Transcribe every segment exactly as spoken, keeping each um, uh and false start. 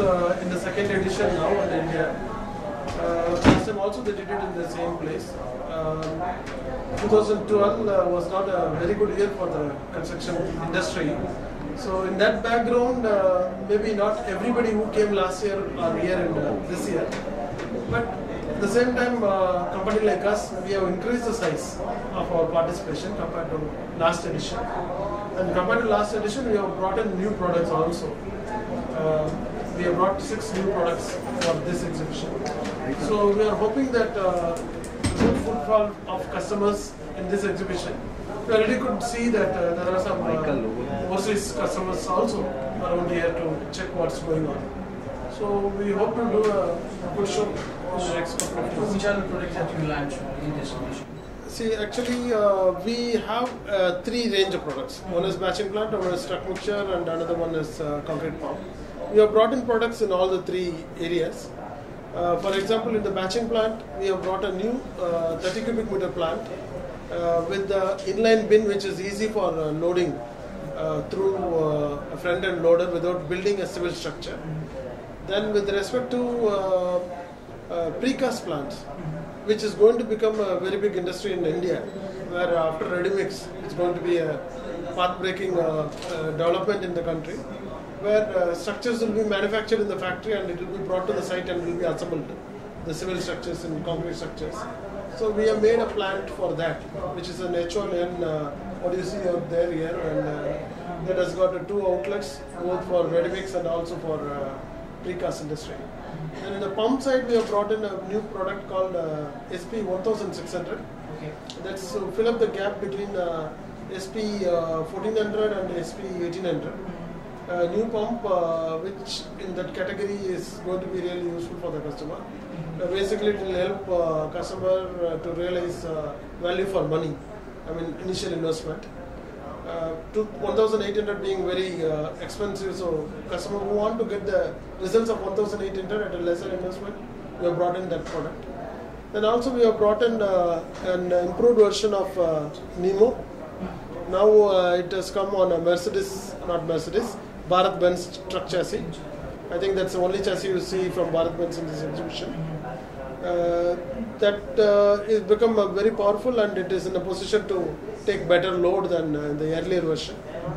uh, in the second edition now in India. Uh, last time also they did it in the same place. Um, twenty twelve uh, was not a very good year for the construction industry. So in that background, uh, maybe not everybody who came last year are here in uh, this year. But at the same time, uh, a company like us, we have increased the size of our participation compared to last edition. And compared to last edition, we have brought in new products also. Uh, we have brought six new products for this exhibition. So we are hoping that uh, good footfall of customers in this exhibition. We already could see that uh, there are some uh, overseas customers also around here to check what's going on. So we hope to do a good show in the next couple of years. Which are the products that you launch in this exhibition? See, actually, uh, we have uh, three range of products. One is batching plant, one is truck mixture, and another one is uh, concrete pump. We have brought in products in all the three areas. Uh, for example, in the batching plant, we have brought a new uh, thirty cubic meter plant uh, with the inline bin, which is easy for uh, loading uh, through uh, a front end loader without building a civil structure. Then, with respect to uh, uh, precast plants, which is going to become a very big industry in India, where after ready mix, it's going to be a path-breaking uh, uh, development in the country, where uh, structures will be manufactured in the factory and it will be brought to the site and will be assembled, the civil structures and concrete structures. So we have made a plant for that, which is an H one N, uh, what you see out there here, and uh, that has got uh, two outlets, both for ready mix and also for uh, precast industry. And in the pump side, we have brought in a new product called uh, S P sixteen hundred. Okay. That's to fill up the gap between uh, S P uh, fourteen hundred and S P eighteen hundred. A new pump, uh, which in that category is going to be really useful for the customer. Uh, basically, it will help uh, customer uh, to realize uh, value for money. I mean, initial investment. Uh, to eighteen hundred being very uh, expensive, so customer who want to get the results of eighteen hundred at a lesser investment, we have brought in that product. Then also we have brought in uh, an improved version of uh, Nemo. Now uh, it has come on a Mercedes, not Mercedes, Bharat-Benz truck chassis. I think that's the only chassis you see from Bharat-Benz in this exhibition. Uh, that uh, is become uh, very powerful and it is in a position to take better load than uh, the earlier version.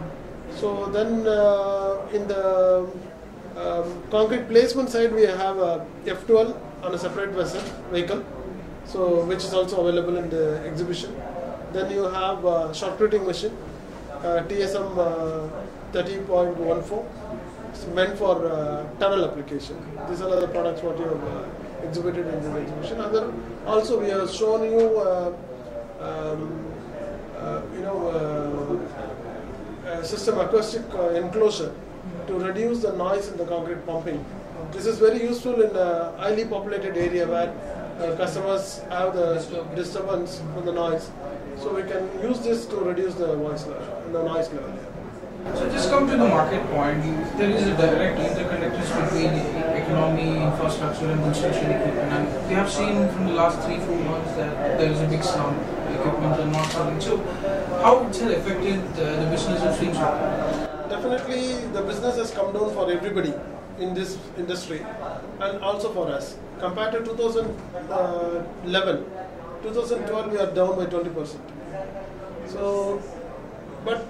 So then uh, in the um, concrete placement side, we have a F twelve on a separate vessel vehicle, so which is also available in the exhibition. Then you have a shotcreting machine, uh, T S M uh, thirty point one four. It's meant for uh, tunnel application. These are the products what you have uh, exhibited in this exhibition. Other also we have shown you, uh, um, uh, you know, uh, a system acoustic uh, enclosure to reduce the noise in the concrete pumping. This is very useful in a highly populated area where uh, customers have the disturbance from the noise. So we can use this to reduce the voice level, the noise level. So just come to the market point. There is a direct interconnectors between economy, infrastructure, and construction equipment. And we have seen from the last three, four months that there is a big slump. Equipment are not selling. So how it has affected uh, the business of Swing Shop? Definitely, the business has come down for everybody in this industry, and also for us. Compared to two thousand eleven, two thousand twelve, we are down by twenty percent. So, but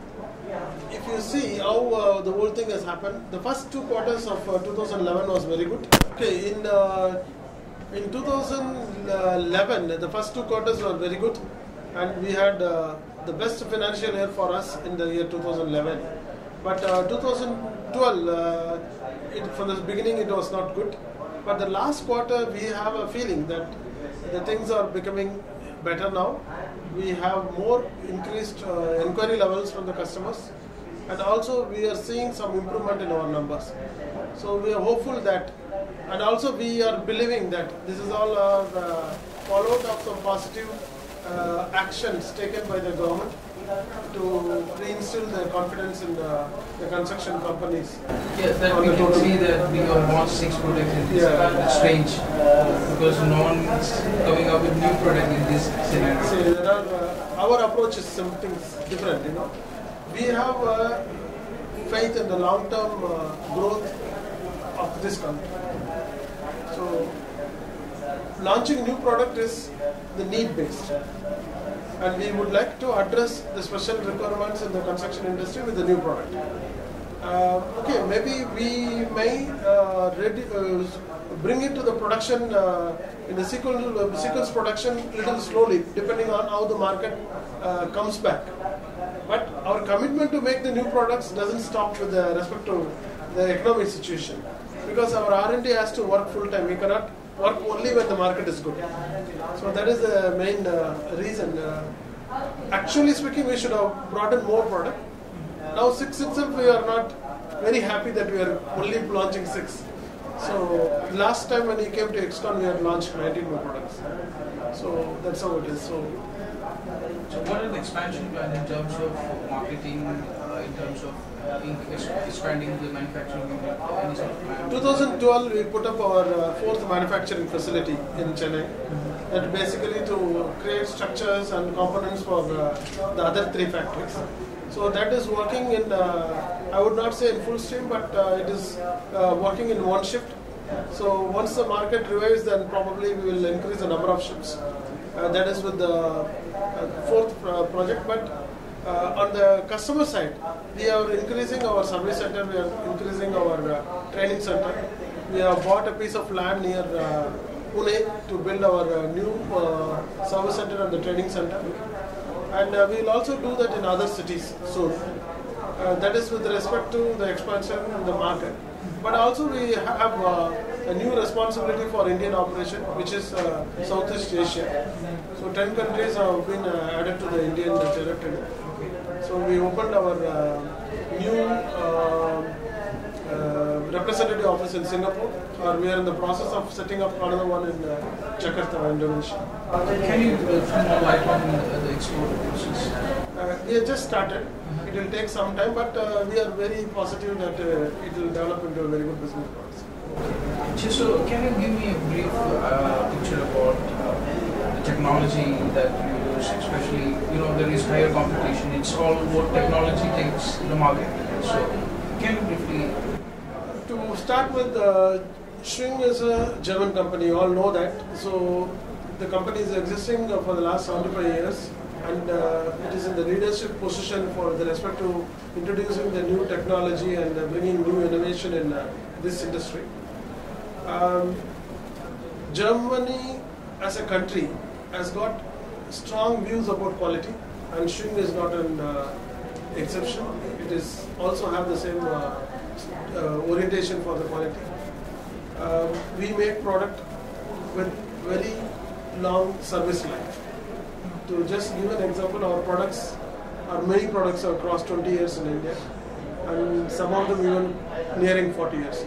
if you see how uh, the whole thing has happened, the first two quarters of uh, two thousand eleven was very good. Okay, in uh, in two thousand eleven, the first two quarters were very good, and we had uh, the best financial year for us in the year two thousand eleven. But uh, two thousand twelve, uh, it, from the beginning, it was not good. But the last quarter, we have a feeling that the things are becoming better now. We have more increased uh, inquiry levels from the customers, and also we are seeing some improvement in our numbers. So we are hopeful that, and also we are believing that this is all uh, the fallout of some positive uh, actions taken by the government to reinstill the confidence in the, the construction companies. Yes, that we can see that we have launched six products in this. Yeah. It's strange because no one is coming up with new product in this scenario. See, there are, uh, our approach is something different. You know, we have uh, faith in the long-term uh, growth of this country. So launching new product is the need based, and we would like to address the special requirements in the construction industry with the new product. Uh, okay, maybe we may uh, ready, uh, bring it to the production uh, in the sequence, uh, sequence production little slowly, depending on how the market uh, comes back. But our commitment to make the new products doesn't stop with the respect to the economic situation, because our R and D has to work full time. We cannot work only when the market is good. So that is the main uh, reason. Uh, actually speaking, we should have brought in more product. Now six itself, we are not very happy that we are only launching six. So last time when we came to Exton, we had launched nineteen more products. So that's how it is. So, so what are the expansion plans in terms of marketing, uh, in terms of uh, expanding the manufacturing unit? Any sort of plan? twenty twelve, we put up our uh, fourth manufacturing facility in Chennai. Mm-hmm. That basically to create structures and components for uh, the other three factories. So that is working in, uh, I would not say in full stream, but uh, it is uh, working in one shift. So once the market revives, then probably we will increase the number of shifts. Uh, that is with the uh, fourth uh, project. But uh, on the customer side, we are increasing our service center, we are increasing our uh, training center. We have bought a piece of land near uh, Pune to build our uh, new uh, service center and the training center. And uh, we will also do that in other cities soon. Uh, that is with respect to the expansion in the market. But also we have uh, a new responsibility for Indian operation, which is uh, Southeast Asia. So ten countries have been uh, added to the Indian territory. So we opened our uh, new uh, uh, representative office in Singapore. Or we are in the process of setting up another one in uh, Jakarta, Indonesia. Can you uh, throw more light on uh, the export process? Uh, we have just started. Mm-hmm. It will take some time, but uh, we are very positive that uh, it will develop into a very good business for us. Okay. So, can you give me a brief uh, picture about uh, the technology that you use, especially, you know, there is higher competition. It's all what technology takes in the market. So, can you briefly? To start with, uh, Schwing is a German company, you all know that. So the company is existing uh, for the last seventy-five years, and uh, it is in the leadership position for the respect to introducing the new technology and uh, bringing new innovation in uh, this industry. Um, Germany as a country has got strong views about quality, and Schwing is not an uh, exception. It is also have the same uh, uh, orientation for the quality. Uh, we make product with very long service life. To just give an example, our products, our many products are across twenty years in India, and some of them even nearing forty years.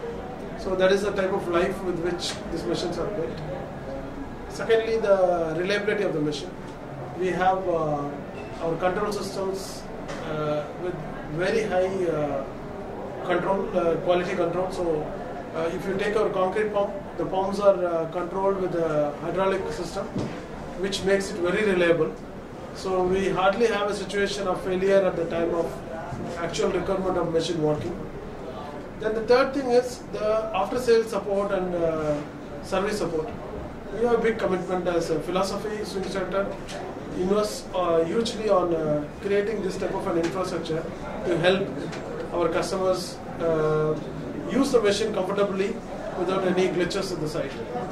So that is the type of life with which these machines are built. Secondly, the reliability of the machine. We have uh, our control systems uh, with very high uh, control, uh, quality control. So uh, if you take our concrete pump, the pumps are uh, controlled with a hydraulic system, which makes it very reliable. So we hardly have a situation of failure at the time of actual requirement of machine working. Then the third thing is the after-sales support and uh, service support. We have a big commitment as a philosophy. Swing Center invests uh, hugely on uh, creating this type of an infrastructure to help our customers uh, use the machine comfortably without any glitches at the site.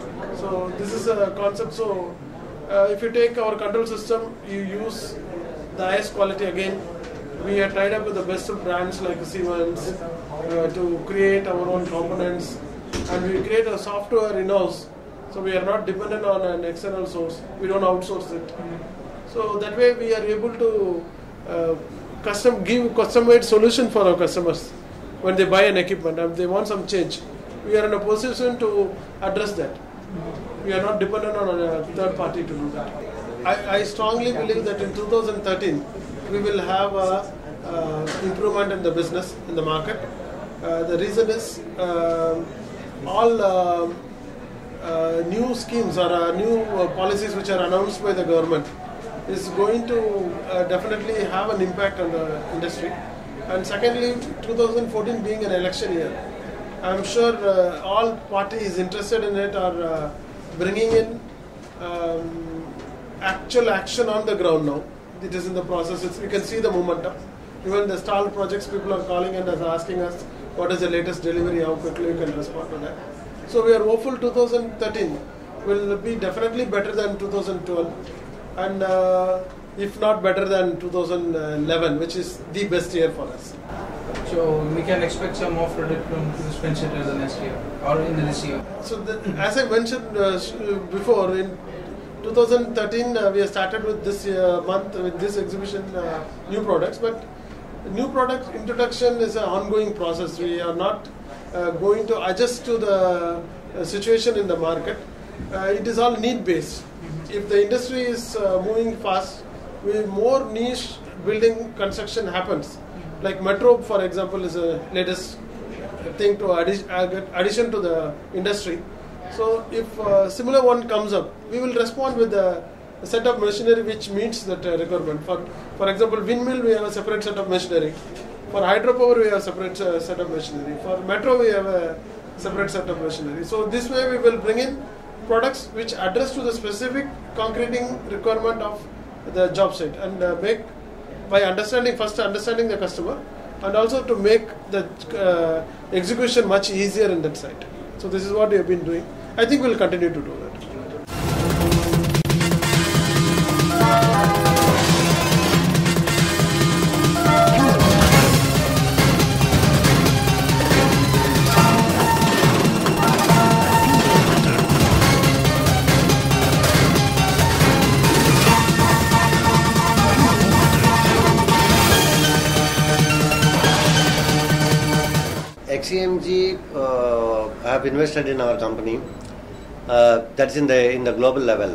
So this is a concept. So uh, if you take our control system, you use the highest quality again. We are tied up with the best of brands like Siemens uh, to create our own components, and we create a software in-house. So we are not dependent on an external source. We don't outsource it. So that way we are able to uh, custom give custom-made solution for our customers when they buy an equipment and they want some change. We are in a position to address that. We are not dependent on a third party to do that. I, I strongly believe that in two thousand thirteen we will have a uh, improvement in the business in the market. Uh, the reason is uh, all uh, uh, new schemes or uh, new uh, policies which are announced by the government is going to uh, definitely have an impact on the industry. And secondly, two thousand fourteen being an election year, I'm sure uh, all parties interested in it are uh, bringing in um, actual action on the ground now. It is in the process. It's, you can see the momentum. Even the stalled projects, people are calling and asking us what is the latest delivery, how quickly we can respond to that. So we are hopeful twenty thirteen will be definitely better than two thousand twelve, and uh, if not better than two thousand eleven, which is the best year for us. So we can expect some more product from the spend center the next year or in this year. So the, as I mentioned uh, before, in two thousand thirteen uh, we have started with this uh, month with this exhibition uh, new products, but new product introduction is an ongoing process. We are not uh, going to adjust to the uh, situation in the market. Uh, it is all need based. Mm-hmm. If the industry is uh, moving fast, we more niche building construction happens. Like Metro, for example, is a latest thing to addi- addition to the industry. So if a similar one comes up, we will respond with a, a set of machinery which meets that uh, requirement. For for example, windmill, we have a separate set of machinery. For hydropower, we have a separate uh, set of machinery. For Metro, we have a separate set of machinery. So this way we will bring in products which address to the specific concreting requirement of the job site and uh, make by understanding first understanding the customer and also to make the uh, execution much easier in that site. So this is what we have been doing. I think we will continue to do that. X C M G uh, have invested in our company. Uh, that's in the in the global level.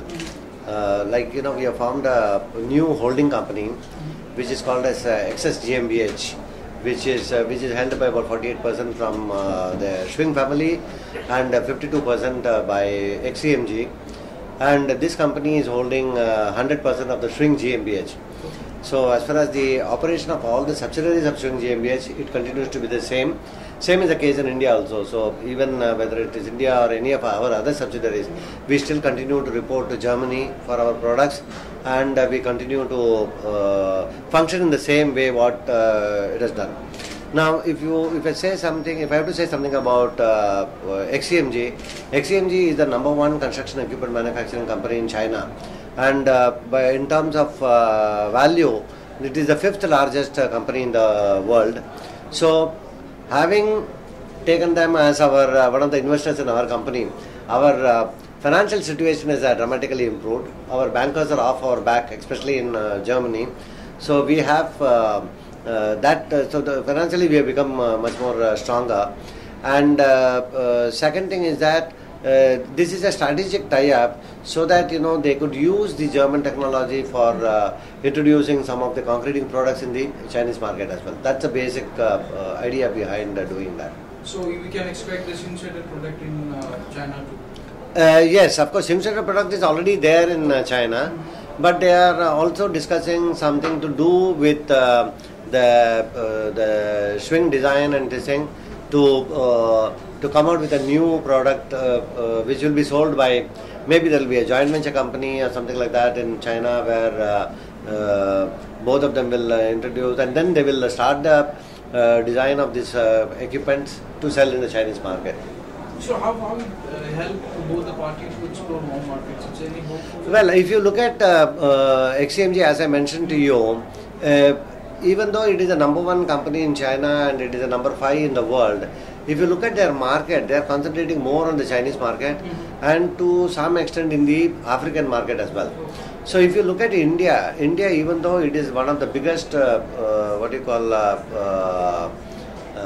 Uh, like you know, we have formed a new holding company, which is called as uh, X S G M B H, which is uh, which is held by about forty-eight percent from uh, the Schwing family and uh, fifty-two percent uh, by X C M G. And this company is holding uh, one hundred percent of the Schwing G M B H. So as far as the operation of all the subsidiaries of Schwing G M B H, it continues to be the same. Same is the case in India also. So even uh, whether it is India or any of our other subsidiaries, we still continue to report to Germany for our products, and uh, we continue to uh, function in the same way what uh, it has done. Now, if you if I say something, if I have to say something about uh, X C M G, X C M G is the number one construction equipment manufacturing company in China, and uh, by in terms of uh, value, it is the fifth largest uh, company in the world. So, having taken them as our uh, one of the investors in our company, our uh, financial situation is uh, dramatically improved. Our bankers are off our back, especially in uh, Germany. So we have uh, uh, that. Uh, so the financially we have become uh, much more uh, stronger. And uh, uh, second thing is that uh, this is a strategic tie-up, so that you know they could use the German technology for uh, introducing some of the concreting products in the Chinese market as well. That's the basic uh, uh, idea behind uh, doing that. So we can expect this inserted product in uh, China too? Uh, yes, of course, inserted product is already there in uh, China, mm-hmm. but they are uh, also discussing something to do with uh, the uh, the Schwing design and this thing to uh, to come out with a new product uh, uh, which will be sold by, maybe there will be a joint venture company or something like that in China, where uh, uh, both of them will uh, introduce, and then they will start the uh, design of this uh, equipment to sell in the Chinese market. So how how it uh, help both the parties to explore more markets? Is there any hope for Well, if you look at uh, uh, X C M G, as I mentioned to you, uh, even though it is the number one company in China and it is the number five in the world, if you look at their market, they are concentrating more on the Chinese market, mm-hmm. and to some extent in the African market as well. So if you look at India, India, even though it is one of the biggest, uh, uh, what you call, uh, uh, uh,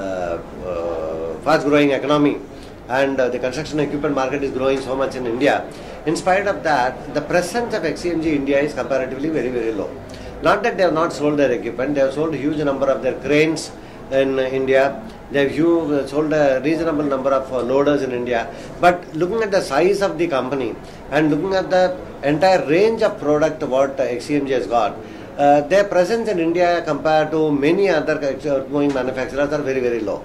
uh, fast-growing economy, and uh, the construction equipment market is growing so much in India, in spite of that, the presence of X C M G India is comparatively very, very low. Not that they have not sold their equipment, they have sold a huge number of their cranes in India. They have huge, sold a reasonable number of uh, loaders in India. But looking at the size of the company and looking at the entire range of product what uh, X C M G has got, uh, their presence in India compared to many other going manufacturers are very, very low.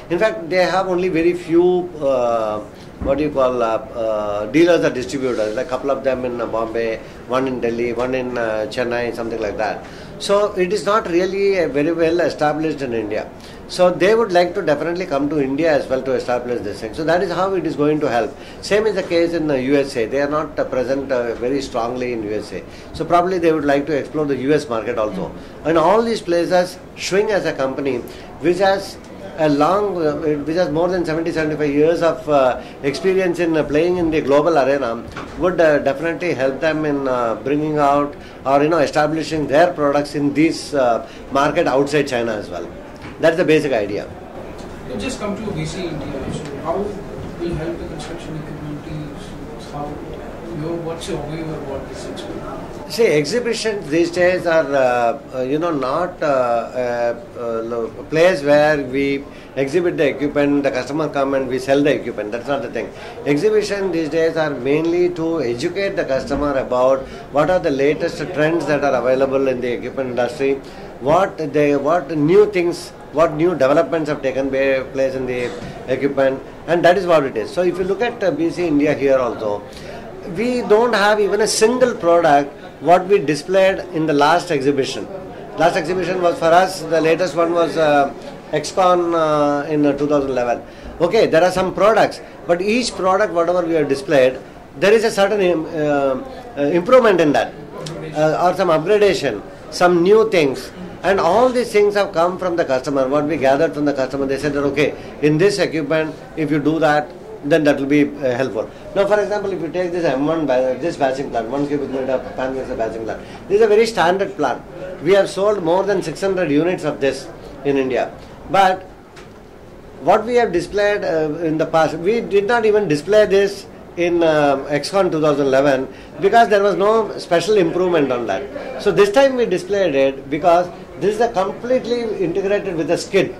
In fact, they have only very few, uh, what do you call, uh, uh, dealers or distributors, like a couple of them in uh, Bombay, one in Delhi, one in uh, Chennai, something like that. So it is not really uh, very well established in India. So they would like to definitely come to India as well to establish this thing. So that is how it is going to help. Same is the case in the U S A. They are not uh, present uh, very strongly in U S A. So probably they would like to explore the U S market also. And all these places, Schwing as a company, which has a long, uh, which has more than seventy to seventy-five years of uh, experience in uh, playing in the global arena, would uh, definitely help them in uh, bringing out or you know establishing their products in this uh, market outside China as well. That's the basic idea. You just come to V C India. So how will help the construction equipment teams? How your what's your view about this exhibition? See, exhibitions these days are uh, uh, you know not uh, uh, a place where we exhibit the equipment, the customer come and we sell the equipment. That's not the thing. Exhibition these days are mainly to educate the customer about what are the latest trends that are available in the equipment industry, what they what new things, what new developments have taken place in the equipment, and that is what it is. So if you look at uh, B C India here also, we don't have even a single product what we displayed in the last exhibition. Last exhibition was for us, the latest one was uh, XCon uh, in uh, two thousand eleven. Okay, there are some products, but each product whatever we have displayed, there is a certain uh, uh, improvement in that uh, or some upgradation, some new things. And all these things have come from the customer. What we gathered from the customer, they said that okay, in this equipment, if you do that, then that will be uh, helpful. Now, for example, if you take this M one, this batching plant, one cubic meter pan mixer batching plant, this is a very standard plant. We have sold more than six hundred units of this in India. But what we have displayed uh, in the past, we did not even display this in uh, XCon twenty eleven because there was no special improvement on that. So this time we displayed it because this is a completely integrated with a skid.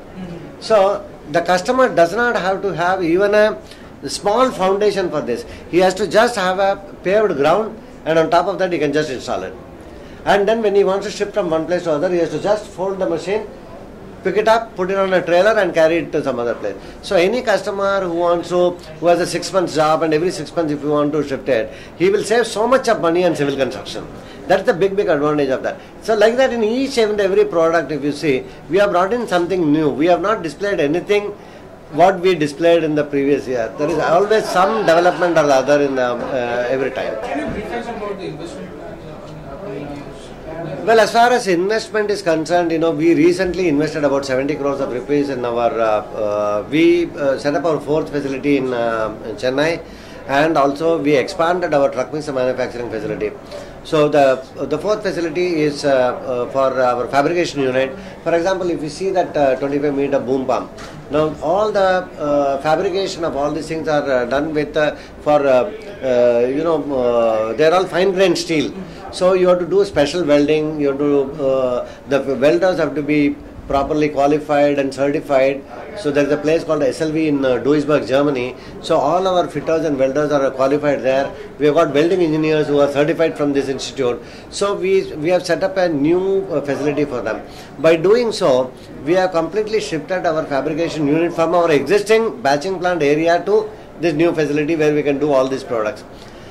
So the customer does not have to have even a small foundation for this. He has to just have a paved ground, and on top of that he can just install it. And then when he wants to ship from one place to other, he has to just fold the machine, pick it up, put it on a trailer and carry it to some other place. So any customer who wants to, who has a six months job, and every six months if you want to shift it, he will save so much of money on civil construction. That's the big, big advantage of that. So like that in each and every product, if you see, we have brought in something new. We have not displayed anything what we displayed in the previous year. There is always some development or other in the, uh, every time. Can you brief us about the investment plans in upcoming years? Well, as far as investment is concerned, you know, we recently invested about seventy crores of rupees in our, uh, uh, we uh, set up our fourth facility in, uh, in Chennai, and also we expanded our truck mixer manufacturing facility. So the the fourth facility is uh, uh, for our fabrication unit. For example, if you see that uh, twenty-five meter boom pump, now all the uh, fabrication of all these things are uh, done with uh, for uh, uh, you know uh, they are all fine grained steel. So you have to do special welding. You have to uh, the welders have to be properly qualified and certified. So there is a place called S L V in uh, Duisburg, Germany. So all our fitters and welders are qualified there. We have got welding engineers who are certified from this institute. So we we have set up a new uh, facility for them. By doing so, we have completely shifted our fabrication unit from our existing batching plant area to this new facility where we can do all these products.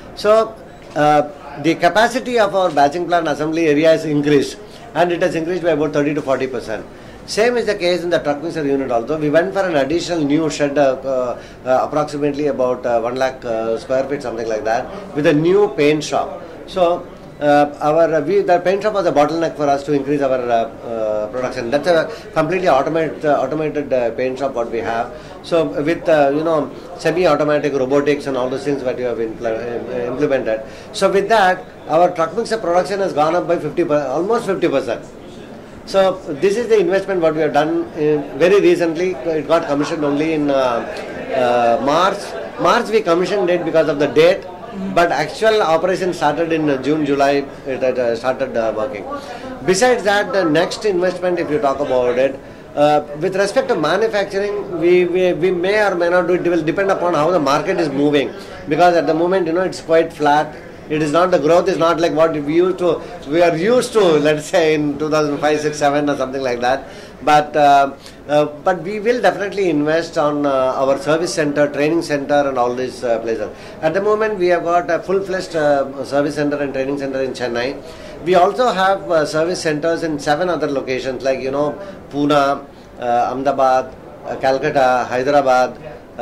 So uh, the capacity of our batching plant assembly area is increased, and it has increased by about thirty to forty percent. Same is the case in the truck mixer unit also. We went for an additional new shed, uh, uh, uh, approximately about uh, one lakh uh, square feet, something like that, with a new paint shop. So uh, our uh, we, the paint shop was a bottleneck for us to increase our uh, uh, production. That's a completely automated uh, automated uh, paint shop what we have. So with uh, you know semi-automatic robotics and all those things that you have impl uh, implemented. So with that, our truck mixer production has gone up by fifty, almost fifty percent. So this is the investment what we have done uh, very recently. It got commissioned only in uh, uh, March. March we commissioned it because of the date, but actual operation started in uh, June, July. It uh, started uh, working. Besides that, the next investment, if you talk about it, uh, with respect to manufacturing, we, we we may or may not do it. It will depend upon how the market is moving, because at the moment, you know, it's quite flat. It is not, the growth is not like what we used to, we are used to, let's say in two thousand five, six, seven or something like that. But uh, uh, but we will definitely invest on uh, our service center, training center, and all these uh, places. At the moment, we have got a full-fledged uh, service center and training center in Chennai. We also have uh, service centers in seven other locations, like you know, Pune, uh, Ahmedabad, uh, Calcutta, Hyderabad, uh, uh,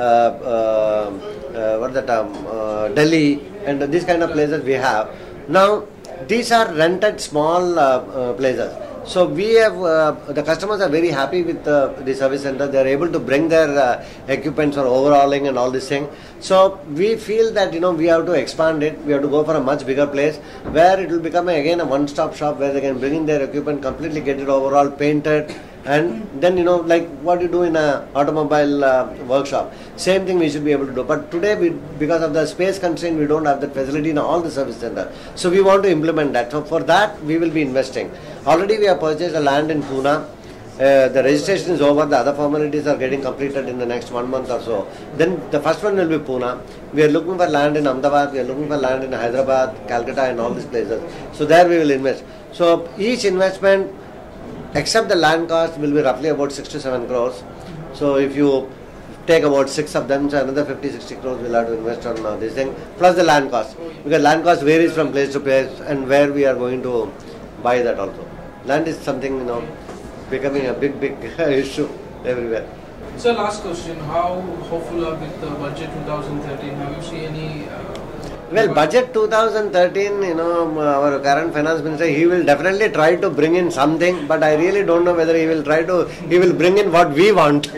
uh, what is that, um, uh, Delhi, and these kind of places we have. Now, these are rented small uh, uh, places. So we have, uh, the customers are very happy with uh, the service center. They are able to bring their uh, equipment for overhauling and all this thing. So we feel that, you know, we have to expand it. We have to go for a much bigger place where it will become again a one-stop shop where they can bring in their equipment, completely get it overall painted, and then, you know, like what you do in a automobile uh, workshop. Same thing we should be able to do. But today, we, because of the space constraint, we don't have that facility in all the service centers. So we want to implement that. So for that, we will be investing. Already we have purchased a land in Pune. Uh, the registration is over. The other formalities are getting completed in the next one month or so. Then the first one will be Pune. We are looking for land in Ahmedabad. We are looking for land in Hyderabad, Calcutta, and all these places. So there we will invest. So each investment, except the land cost, will be roughly about six to seven crores. So if you take about six of them, so another fifty, sixty crores we'll have to invest on uh, this thing, plus the land cost. Because land cost varies from place to place and where we are going to buy that also. Land is something, you know, becoming a big, big issue everywhere. So last question, how hopeful are with the budget twenty thirteen? Have you seen any... Uh, Well, budget twenty thirteen, you know, our current finance minister, he will definitely try to bring in something, but I really don't know whether he will try to, he will bring in what we want.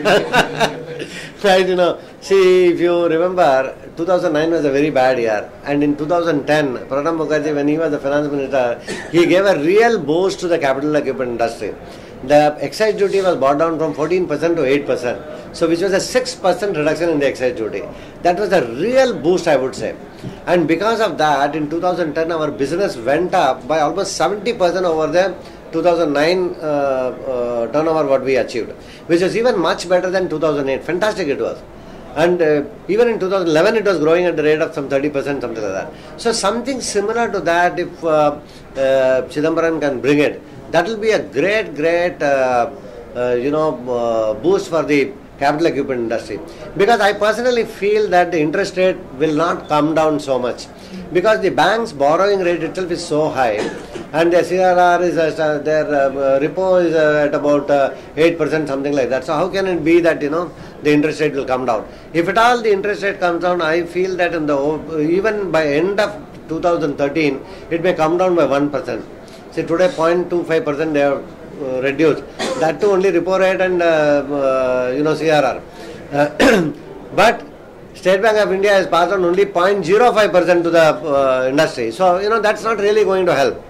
Right, you know, see, if you remember, two thousand nine was a very bad year, and in two thousand ten, Pranab Mukherjee, when he was the finance minister, he gave a real boost to the capital equipment industry. The excise duty was brought down from fourteen percent to eight percent, so which was a six percent reduction in the excise duty. That was a real boost, I would say. And because of that, in two thousand ten, our business went up by almost seventy percent over the two thousand nine uh, uh, turnover what we achieved, which was even much better than two thousand eight. Fantastic it was. And uh, even in two thousand eleven, it was growing at the rate of some thirty percent, something like that. So something similar to that, if uh, uh, Chidambaram can bring it, that will be a great, great, uh, uh, you know, uh, boost for the capital equipment industry. Because I personally feel that the interest rate will not come down so much. Because the bank's borrowing rate itself is so high, and their C R R is, uh, their uh, repo is uh, at about uh, eight percent, something like that. So how can it be that, you know, the interest rate will come down? If at all the interest rate comes down, I feel that in the even by end of two thousand thirteen, it may come down by one percent. See, today zero point two five percent they have uh, reduced. That too only repo rate and, uh, uh, you know, C R R. Uh, but State Bank of India has passed on only zero point zero five percent to the uh, industry. So, you know, that's not really going to help.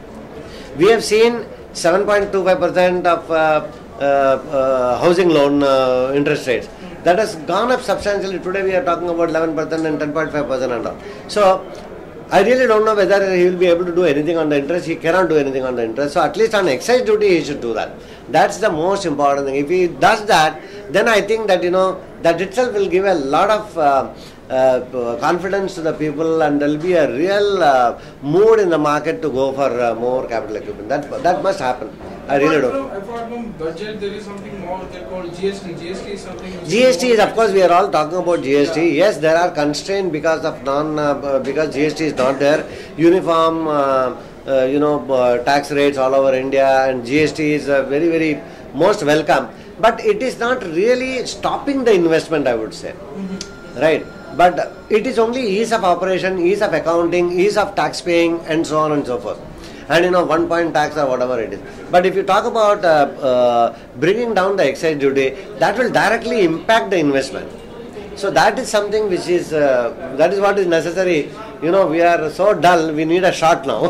We have seen seven point two five percent of uh, uh, uh, housing loan uh, interest rates. That has gone up substantially. Today we are talking about eleven percent and ten point five percent and all. So, I really don't know whether he will be able to do anything on the interest. He cannot do anything on the interest. So, at least on excise duty, he should do that. That's the most important thing. If he does that, then I think that, you know, that itself will give a lot of uh, uh, confidence to the people, and there will be a real uh, mood in the market to go for uh, more capital equipment. That that must happen. I really apart don't. From, apart from budget, there is something more they call G S T. G S T is something. G S T is, of course, we are all talking about G S T. Yeah. Yes, there are constraints because of non uh, because G S T is not there. Uniform, uh, uh, you know, uh, tax rates all over India, and G S T is uh, very very most welcome. But it is not really stopping the investment, I would say. Mm-hmm. Right? But it is only ease of operation, ease of accounting, ease of tax paying, and so on and so forth. And, you know, one point tax or whatever it is. But if you talk about uh, uh, bringing down the excise duty, that will directly impact the investment. So that is something which is, uh, that is what is necessary. You know, we are so dull, we need a shot now.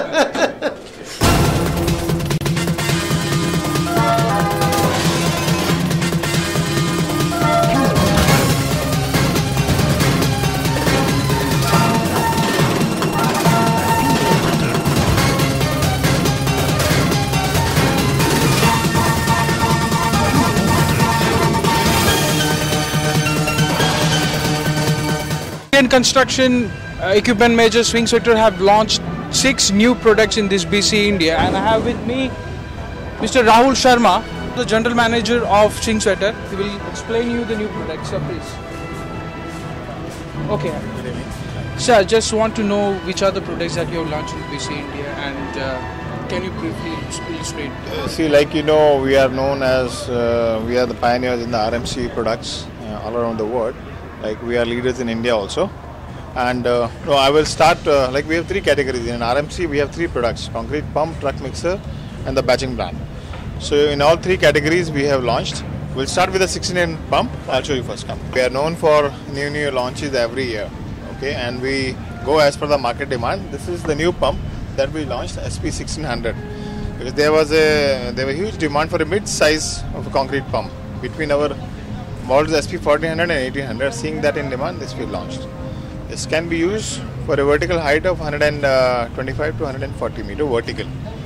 Indian construction uh, equipment major Swing Sector have launched six new products in this B C India, and I have with me Mister Rahul Sharma, The general manager of Singh Sweater. He will explain you the new products. Sir, please. Okay. Sir, I just want to know which are the products that you have launched in B C India, and uh, can you briefly illustrate? Uh, see, like you know, we are known as uh, we are the pioneers in the R M C products uh, all around the world. Like we are leaders in India also. And uh, no, I will start. Uh, like we have three categories in R M C. We have three products: concrete pump, truck mixer, and the batching brand. So in all three categories we have launched. We'll start with the sixteen inch pump. I'll show you first. Come. We are known for new new launches every year. Okay, and we go as per the market demand. This is the new pump that we launched, S P sixteen hundred, because there was a there was huge demand for a mid size of a concrete pump between our models S P fourteen hundred and eighteen hundred. Seeing that in demand, this we launched. This can be used for a vertical height of one hundred twenty-five to one hundred forty meter vertical.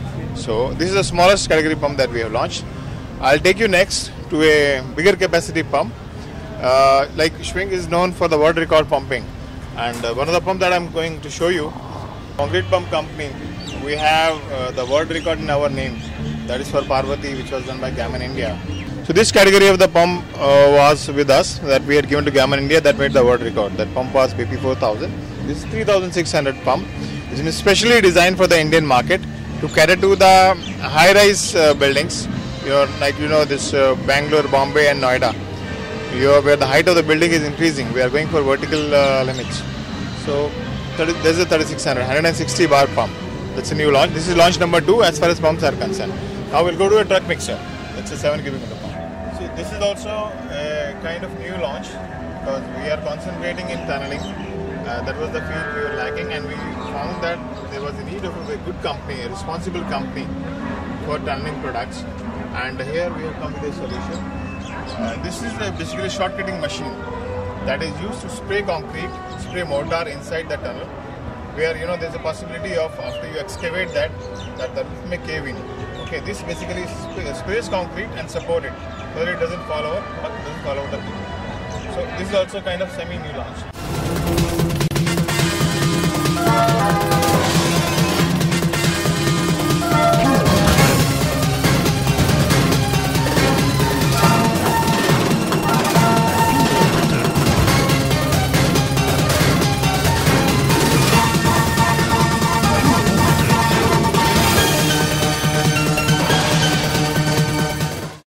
So this is the smallest category pump that we have launched. I'll take you next to a bigger capacity pump. Uh, like Schwing is known for the world record pumping, and uh, one of the pump that I'm going to show you, concrete pump company, we have uh, the world record in our name. That is for Parvati, which was done by Gammon India. So this category of the pump uh, was with us, that we had given to Gammon India, that made the world record. That pump was B P four thousand. This is three thousand six hundred pump. It is specially designed for the Indian market to cater to the high-rise uh, buildings. You're like you know this uh, Bangalore, Bombay, and Noida. You're where the height of the building is increasing. We are going for vertical uh, limits. So thirty, there's a thirty-six hundred, one hundred sixty bar pump. That's a new launch. This is launch number two as far as pumps are concerned. Now we'll go to a truck mixer. That's a seven cubic meter pump. See, this is also a kind of new launch because we are concentrating in tunneling. Uh, that was the field we were lacking, and we found that there was a need of a good company, a responsible company for tunneling products. And here we have come with a solution. Uh, this is a basically a short cutting machine that is used to spray concrete, spray mortar inside the tunnel, where you know there's a possibility of after you excavate that, that the roof may cave in. Okay, this basically sp sprays concrete and support it, so that it doesn't fall over, but it doesn't fall over the roof. So this is also kind of semi-new launch.